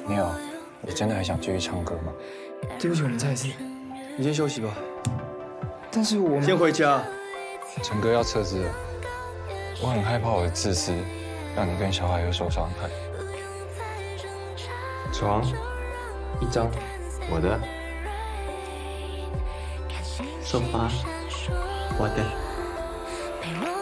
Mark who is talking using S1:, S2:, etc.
S1: 你好，你真的还想继续唱歌吗？
S2: 对不起，我们再一次，你先休息吧。但是我们
S3: 先回家。
S1: 陈哥要撤资了，我很害怕我的自私让你跟小海又受伤害。
S4: 床一张，我的。沙发我的。